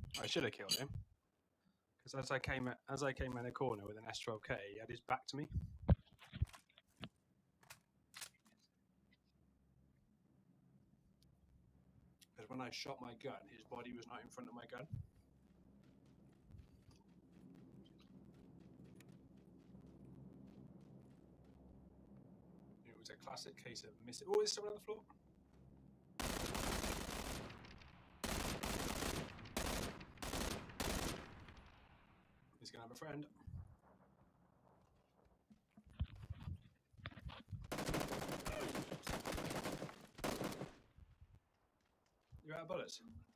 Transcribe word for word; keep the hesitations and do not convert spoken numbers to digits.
I should have killed him. Because as I came as I came in the corner with an S twelve K, he had his back to me. Because when I shot my gun, his body was not in front of my gun. It was a classic case of missing. Oh, is someone on the floor? He's gonna have a friend. You're out of bullets.